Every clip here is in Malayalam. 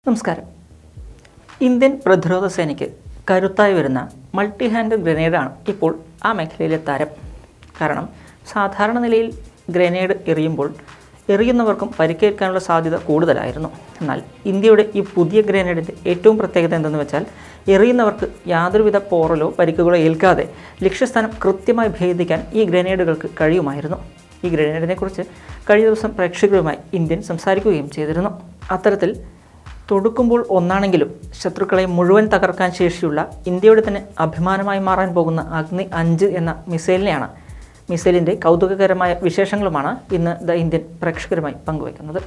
നമസ്കാരം. ഇന്ത്യൻ പ്രതിരോധ സേനയ്ക്ക് കരുത്തായി വരുന്ന മൾട്ടി ഹാൻഡ് ഗ്രനേഡാണ് ഇപ്പോൾ ആ മേഖലയിലെ താരം. കാരണം സാധാരണ നിലയിൽ ഗ്രനേഡ് എറിയുമ്പോൾ എറിയുന്നവർക്കും പരിക്കേൽക്കാനുള്ള സാധ്യത കൂടുതലായിരുന്നു. എന്നാൽ ഇന്ത്യയുടെ ഈ പുതിയ ഗ്രനേഡിൻ്റെ ഏറ്റവും പ്രത്യേകത എന്തെന്ന് വെച്ചാൽ എറിയുന്നവർക്ക് യാതൊരുവിധ പോറലോ പരിക്കുകളോ ഏൽക്കാതെ ലക്ഷ്യസ്ഥാനം കൃത്യമായി ഭേദിക്കാൻ ഈ ഗ്രനേഡുകൾക്ക് കഴിയുമായിരുന്നു. ഈ ഗ്രനേഡിനെക്കുറിച്ച് കഴിഞ്ഞ ദിവസം പ്രേക്ഷകരുമായി ഇന്ത്യൻ സംസാരിക്കുകയും ചെയ്തിരുന്നു. അത്തരത്തിൽ തൊടുക്കുമ്പോൾ ഒന്നാണെങ്കിലും ശത്രുക്കളെ മുഴുവൻ തകർക്കാൻ ശേഷിയുള്ള ഇന്ത്യയുടെ തന്നെ അഭിമാനമായി മാറാൻ പോകുന്ന അഗ്നി 5 എന്ന മിസൈലിനെയാണ്. മിസൈലിൻ്റെ കൗതുകകരമായ വിശേഷങ്ങളുമാണ് ഇന്ന് ദ ഇന്ത്യൻ പ്രേക്ഷകരുമായി പങ്കുവയ്ക്കുന്നത്.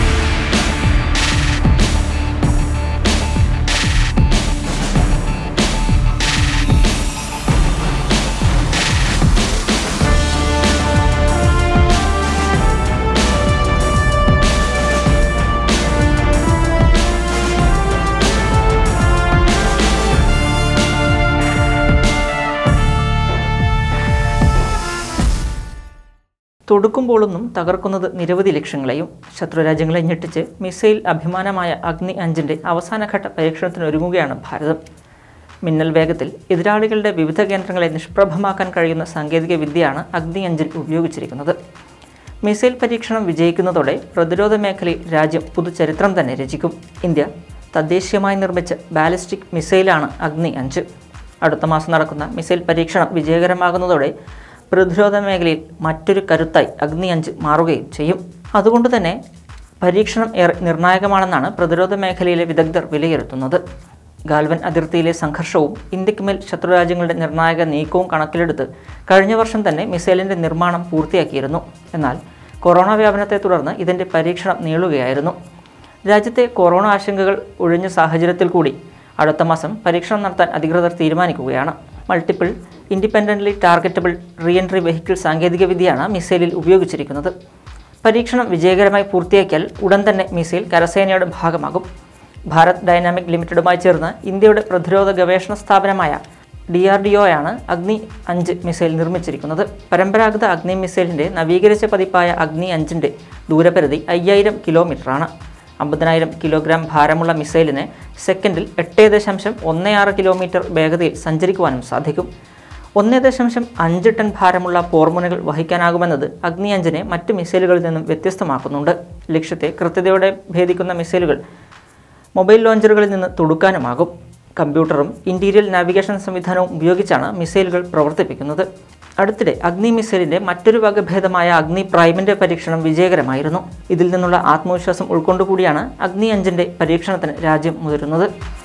തൊടുക്കുമ്പോഴൊന്നും തകർക്കുന്നത് നിരവധി ലക്ഷ്യങ്ങളെയും ശത്രുരാജ്യങ്ങളെ ഞെട്ടിച്ച് മിസൈൽ അഭിമാനമായ അഗ്നി 5ൻ്റെ അവസാനഘട്ട പരീക്ഷണത്തിനൊരുങ്ങുകയാണ് ഭാരതം. മിന്നൽ വേഗത്തിൽ എതിരാളികളുടെ വിവിധ കേന്ദ്രങ്ങളെ നിഷ്പ്രഭമാക്കാൻ കഴിയുന്ന സാങ്കേതിക വിദ്യയാണ് അഗ്നി 5ൽ ഉപയോഗിച്ചിരിക്കുന്നത്. മിസൈൽ പരീക്ഷണം വിജയിക്കുന്നതോടെ പ്രതിരോധ മേഖലയിൽ രാജ്യം പുതുചരിത്രം തന്നെ രചിക്കും. ഇന്ത്യ തദ്ദേശീയമായി നിർമ്മിച്ച ബാലിസ്റ്റിക് മിസൈലാണ് അഗ്നി 5. അടുത്ത മാസം നടക്കുന്ന മിസൈൽ പരീക്ഷണം വിജയകരമാകുന്നതോടെ പ്രതിരോധ മേഖലയിൽ മറ്റൊരു കരുത്തായി അഗ്നി 5 മാറുകയും ചെയ്യും. അതുകൊണ്ട് തന്നെ പരീക്ഷണം ഏറെ നിർണായകമാണെന്നാണ് പ്രതിരോധ മേഖലയിലെ വിദഗ്ധർ വിലയിരുത്തുന്നത്. ഗാൽവൻ അതിർത്തിയിലെ സംഘർഷവും ഇന്ത്യക്ക് മേൽ ശത്രുരാജ്യങ്ങളുടെ നിർണായക നീക്കവും കണക്കിലെടുത്ത് കഴിഞ്ഞ വർഷം തന്നെ മിസൈലിൻ്റെ നിർമ്മാണം പൂർത്തിയാക്കിയിരുന്നു. എന്നാൽ കൊറോണ വ്യാപനത്തെ തുടർന്ന് ഇതിൻ്റെ പരീക്ഷണം നീളുകയായിരുന്നു. രാജ്യത്തെ കൊറോണ ആശങ്കകൾ ഒഴിഞ്ഞ സാഹചര്യത്തിൽ കൂടി അടുത്ത മാസം പരീക്ഷണം നടത്താൻ അധികൃതർ തീരുമാനിക്കുകയാണ്. Multiple independently targetable re entry vehicle സാങ്കേതികവിദ്യയാണ് മിസൈലിൽ ഉപയോഗിച്ചിരിക്കുന്നത്. പരീക്ഷണം വിജയകരമായി പൂർത്തിയാക്കിയാൽ ഉടൻ തന്നെ മിസൈൽ കരസേനയുടെ ഭാഗമാകും. ഭാരത് ഡൈനാമിക് ലിമിറ്റഡുമായി ചേർന്ന് ഇന്ത്യയുടെ പ്രതിരോധ ഗവേഷണ സ്ഥാപനമായ DRDO ആണ് അഗ്നി 5 മിസൈൽ നിർമ്മിച്ചിരിക്കുന്നത്. പരമ്പരാഗത അഗ്നി മിസൈലിൻ്റെ നവീകരിച്ച പതിപ്പായ അഗ്നി 5ൻ്റെ ദൂരപരിധി 5000 കിലോമീറ്ററാണ്. 50,000 കിലോഗ്രാം ഭാരമുള്ള മിസൈലിന് സെക്കൻഡിൽ 8.16 കിലോമീറ്റർ വേഗതയിൽ സഞ്ചരിക്കുവാനും സാധിക്കും. 1.5 ടൺ ഭാരമുള്ള പോർമുനകൾ വഹിക്കാനാകുമെന്നത് അഗ്നി 5നെ മറ്റ് മിസൈലുകളിൽ നിന്നും വ്യത്യസ്തമാക്കുന്നുണ്ട്. ലക്ഷ്യത്തെ കൃത്യതയോടെ ഭേദിക്കുന്ന മിസൈലുകൾ മൊബൈൽ ലോഞ്ചറുകളിൽ നിന്ന് തൊടുക്കാനുമാകും. കമ്പ്യൂട്ടറും ഇൻറ്റീരിയൽ നാവിഗേഷൻ സംവിധാനവും ഉപയോഗിച്ചാണ് മിസൈലുകൾ പ്രവർത്തിപ്പിക്കുന്നത്. അടുത്തിടെ അഗ്നി മിസൈലിൻ്റെ മറ്റൊരു വകഭേദമായ അഗ്നി പ്രൈമിൻ്റെ പരീക്ഷണം വിജയകരമായിരുന്നു. ഇതിൽ നിന്നുള്ള ആത്മവിശ്വാസം ഉൾക്കൊണ്ടുകൂടിയാണ് അഗ്നി 5ൻ്റെ പരീക്ഷണത്തിന് രാജ്യം മുതിരുന്നത്.